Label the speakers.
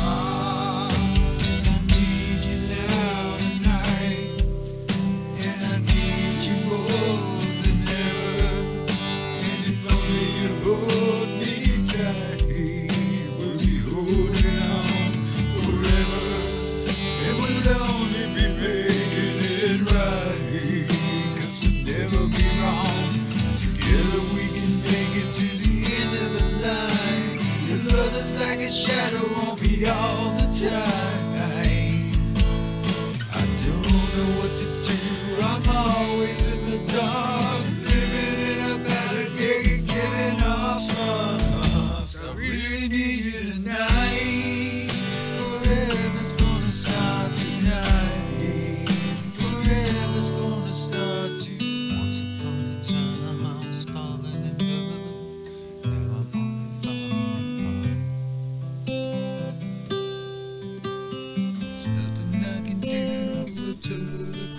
Speaker 1: Like a shadow on me all the time. I don't know what to do, I'm always in the dark, living in a battle cage, giving off sparks. I really need you tonight. Forever's gonna start tonight. Forever's gonna start tonight. Once upon a time I was falling in love. Now I'm only falling apart. There's nothing I can do to